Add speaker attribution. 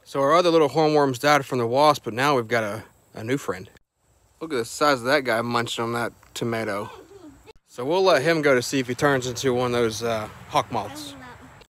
Speaker 1: So our other little hornworms died from the wasp, but now we've got a new friend. Look at the size of that guy munching on that tomato. So we'll let him go to see if he turns into one of those hawk moths.